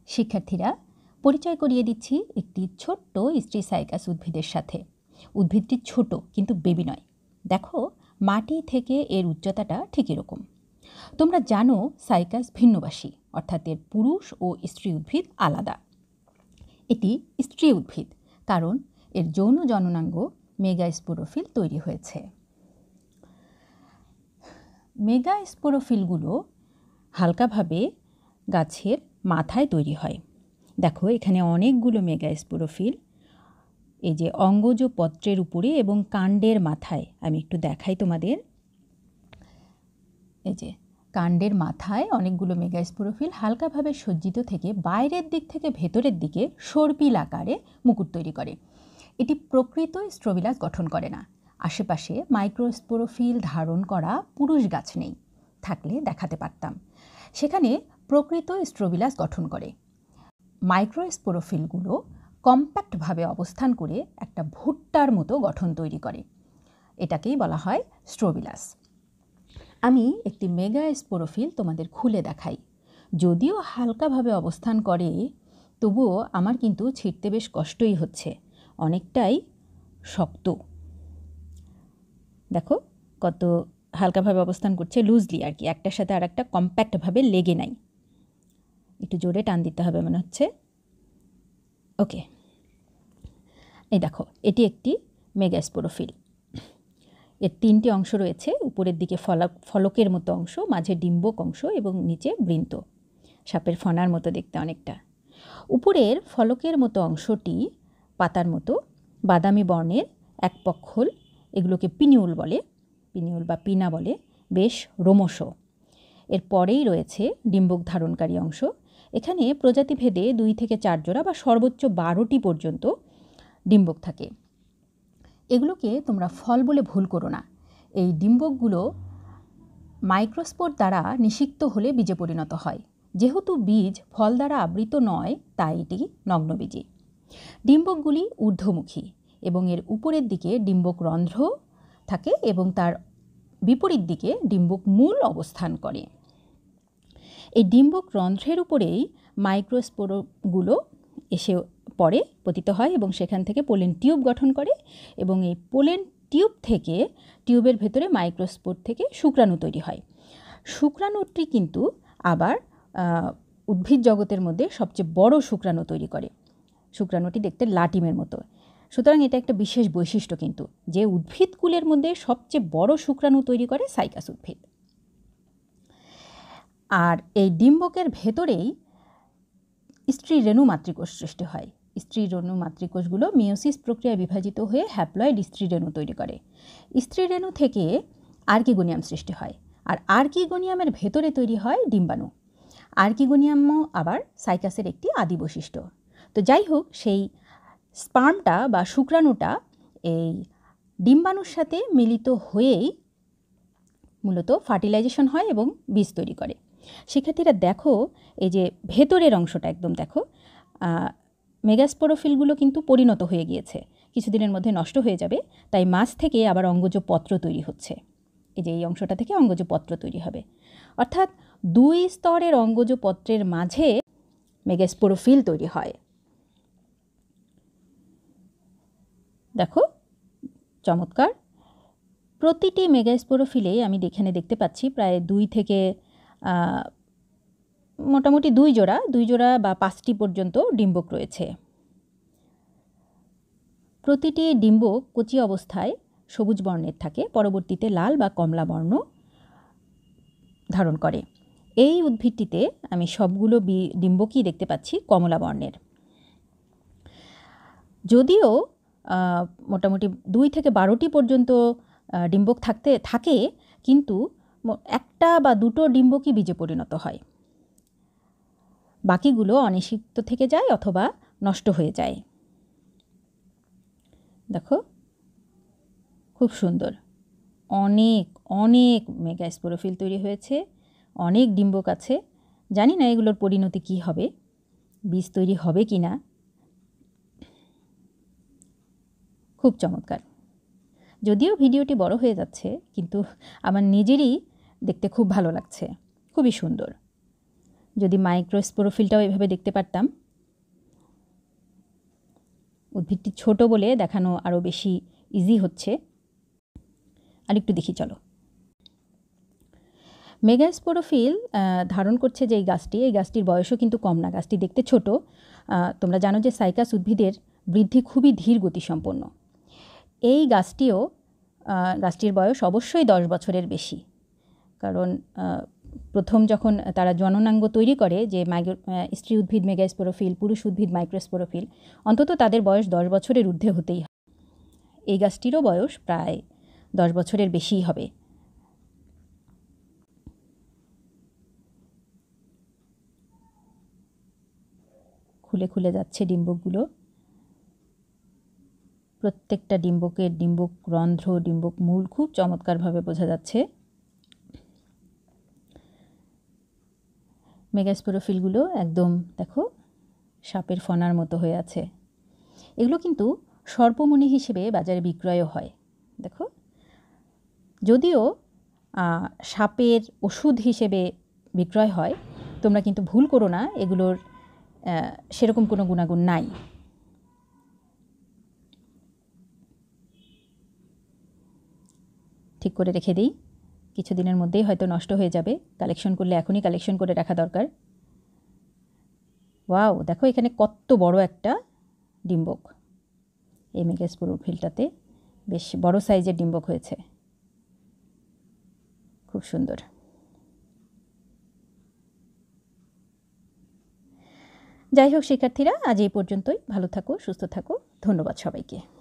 শিক্ষার্থীরা, পরিচয় করিয়ে দিচ্ছি একটি ছোট্ট স্ট্রিসাইকাস উদ্ভিদের সাথে। উদ্ভিদটি ছোট কিন্তু বেবি নয়। দেখো, মাটি থেকে এর উচ্চতাটা ঠিক এরকম। তোমরা জানো সাইকাস ভিন্নবাসী, অর্থাৎ এর পুরুষ ও স্ত্রী উদ্ভিদ আলাদা। এটি স্ত্রী উদ্ভিদ কারণ এর যৌন জননাঙ্গ মেগাস্পোরোফিল তৈরি হয়েছে। মেগাস্পোরোফিলগুলো হালকাভাবে গাছের মাথায় তৈরি হয়। দেখো, এখানে অনেকগুলো মেগাস্পোরোফিল এই যে অঙ্গজ পত্রের উপরে এবং কাণ্ডের মাথায়, আমি একটু দেখাই তোমাদের। এই যে কাণ্ডের মাথায় অনেকগুলো মেগাস্পোরোফিল হালকাভাবে সজ্জিত থেকে বাইরের দিক থেকে ভেতরের দিকে সর্পিল আকারে মুকুট তৈরি করে। এটি প্রকৃত স্ট্রোবিলাস গঠন করে না। আশেপাশে মাইক্রোস্পোরোফিল ধারণ করা পুরুষ গাছ নেই, থাকলে দেখাতে পারতাম। সেখানে প্রকৃত স্ট্রোবিলাস গঠন করে। মাইক্রোস্পোরোফিলগুলো কম্প্যাক্টভাবে অবস্থান করে একটা ভুট্টার মতো গঠন তৈরি করে। এটাকেই বলা হয় স্ট্রোবিলাস। আমি একটি মেগাস্পোরোফিল তোমাদের খুলে দেখাই। যদিও হালকাভাবে অবস্থান করে, তবুও আমার কিন্তু ছিঁড়তে বেশ কষ্টই হচ্ছে, অনেকটাই শক্ত। দেখো কত হালকাভাবে অবস্থান করছে, লুজলি আর কি, একটার সাথে আর একটা কম্প্যাক্টভাবে লেগে নাই। একটু জোরে টান দিতে হবে মনে হচ্ছে। ওকে, এই দেখো, এটি একটি মেগাস্পোরোফিল। এর তিনটি অংশ রয়েছে, উপরের দিকে ফলকের মতো অংশ, মাঝে ডিম্বক অংশ এবং নিচে বৃন্ত, সাপের ফনার মতো দেখতে অনেকটা। উপরের ফলকের মতো অংশটি পাতার মতো বাদামি বর্ণের, এক পক্ষল, এগুলোকে পিনিউল বলে, পিনিউল বা পিনা বলে, বেশ রোমশ। এর পরেই রয়েছে ডিম্বক ধারণকারী অংশ। এখানে প্রজাতিভেদে 2 থেকে 4 জোড়া বা সর্বোচ্চ 12টি পর্যন্ত ডিম্বক থাকে। এগুলোকে তোমরা ফল বলে ভুল করো না। এই ডিম্বকগুলো মাইক্রোস্পোর দ্বারা নিষিক্ত হলে বীজে পরিণত হয়। যেহেতু বীজ ফল দ্বারা আবৃত নয়, তাই এটি নগ্নবীজী। ডিম্বকগুলি ঊর্ধ্বমুখী এবং এর উপরের দিকে ডিম্বক রন্ধ্র থাকে এবং তার বিপরীত দিকে ডিম্বক মূল অবস্থান করে। এই ডিম্বক রন্ধ্রের উপরেই মাইক্রোস্পোরগুলো এসে পরে পতিত হয় এবং সেখান থেকে পোলেন টিউব গঠন করে এবং এই পোলেন টিউব থেকে, টিউবের ভেতরে মাইক্রোস্পোর থেকে শুক্রাণু তৈরি হয়। শুক্রাণুটি কিন্তু আবার উদ্ভিদ জগতের মধ্যে সবচেয়ে বড় শুক্রাণু তৈরি করে। শুক্রাণুটি দেখতে লাটিমের মতো। সুতরাং এটা একটা বিশেষ বৈশিষ্ট্য কিন্তু, যে উদ্ভিদকুলের মধ্যে সবচেয়ে বড় শুক্রাণু তৈরি করে সাইকাস উদ্ভিদ। আর এই ডিম্বকের ভেতরেই স্ত্রী রেণু মাতৃকোষ সৃষ্টি হয়। স্ত্রী রেণু মাতৃকোষগুলো মিওসিস প্রক্রিয়ায় বিভাজিত হয়ে হ্যাপ্লয়েড স্ত্রী রেণু তৈরি করে। স্ত্রী রেণু থেকে আর্কিগোনিয়াম সৃষ্টি হয়, আর আর্কিগোনিয়ামের ভেতরে তৈরি হয় ডিম্বাণু। আর্কিগোনিয়ামও আবার সাইকাসের একটি আদি বৈশিষ্ট্য। তো যাই হোক, সেই স্পার্মটা বা শুক্রাণুটা এই ডিম্বাণুর সাথে মিলিত হয়েই মূলত ফার্টিলাইজেশন হয় এবং বীজ তৈরি করে। শিক্ষার্থীরা দেখো, এই যে ভেতরের অংশটা একদম দেখো, মেগাস্পোরোফিলগুলো কিন্তু পরিণত হয়ে গিয়েছে, কিছুদিনের মধ্যে নষ্ট হয়ে যাবে, তাই মাছ থেকে আবার অঙ্গজ পত্র তৈরি হচ্ছে। এই যে এই অংশটা থেকে অঙ্গজ পত্র তৈরি হবে, অর্থাৎ 2 স্তরের অঙ্গজ পত্রের মাঝে মেগাস্পোরোফিল তৈরি হয়। দেখো, চমৎকার। প্রতিটি মেগাস্পোরোফিলে আমি এখানে দেখতে পাচ্ছি প্রায় 2 থেকে মোটামুটি 2 জোড়া বা 5টি পর্যন্ত ডিম্বক রয়েছে। প্রতিটি ডিম্বক কচি অবস্থায় সবুজ বর্ণের থাকে, পরবর্তীতে লাল বা কমলা বর্ণ ধারণ করে। এই উদ্ভিদটিতে আমি সবগুলো ডিম্বকই দেখতে পাচ্ছি কমলা বর্ণের। যদিও মোটামুটি 2 থেকে 12টি পর্যন্ত ডিম্বক থাকে, কিন্তু 1টা বা 2টো ডিম্বকই বীজে পরিণত হয়, বাকিগুলো অনিষিক্ত থেকে যায় অথবা নষ্ট হয়ে যায়। দেখো, খুব সুন্দর, অনেক অনেক মেগাস্পোরোফিল তৈরি হয়েছে, অনেক ডিম্বক আছে। জানি না এগুলোর পরিণতি কি হবে, বীজ তৈরি হবে কি না। খুব চমৎকার। যদিও ভিডিওটি বড় হয়ে যাচ্ছে, কিন্তু আমার নিজেরই দেখতে খুব ভালো লাগছে, খুবই সুন্দর। যদি মাইক্রোস্পোরোফিলটাও এভাবে দেখতে পারতাম। উদ্ভিদটি ছোট বলে দেখানো আরও বেশি ইজি হচ্ছে। আরেকটু দেখি চলো। মেগাস্পোরোফিল ধারণ করছে যে এই গাছটির বয়সও কিন্তু কম না, গাছটি দেখতে ছোট। তোমরা জানো যে সাইকাস উদ্ভিদের বৃদ্ধি খুবই ধীর গতিসম্পন্ন। এই গাছটির বয়স অবশ্যই 10 বছরের বেশি, কারণ প্রথম যখন তারা জননাঙ্গ তৈরি করে যে স্ত্রী উদ্ভিদ মেগাস্পোরোফিল, পুরুষ উদ্ভিদ মাইক্রোস্পোরোফিল, অন্তত তাদের বয়স 10 বছরের ঊর্ধ্বে হতেই হয়। এই গাছটিরও বয়স প্রায় 10 বছরের বেশিই হবে। খুলে খুলে যাচ্ছে ডিম্বকগুলো। প্রত্যেকটা ডিম্বকের ডিম্বক রন্ধ্র, ডিম্বক মূল খুব চমৎকারভাবে বোঝা যাচ্ছে। মেগাস্পোরোফিলগুলো একদম দেখো সাপের ফনার মতো হয়ে আছে। এগুলো কিন্তু সর্পমণি হিসেবে বাজারে বিক্রয়ও হয়। দেখো, যদিও সাপের ওষুধ হিসেবে বিক্রয় হয়, তোমরা কিন্তু ভুল করো না, এগুলোর সেরকম কোনো গুণাগুণ নাই। ঠিক করে রেখে দিই, কিছুদিনের মধ্যেই হয়তো নষ্ট হয়ে যাবে। কালেকশন করলে এখনই কালেকশন করে রাখা দরকার। ওয়াও, দেখো এখানে কত বড় একটা ডিম্বক। এই মেগাস্পোরোফিলটাতে বেশ বড় সাইজের ডিম্বক হয়েছে, খুব সুন্দর। যাই হোক শিক্ষার্থীরা, আজ এই পর্যন্তই। ভালো থাকো, সুস্থ থাকো। ধন্যবাদ সবাইকে।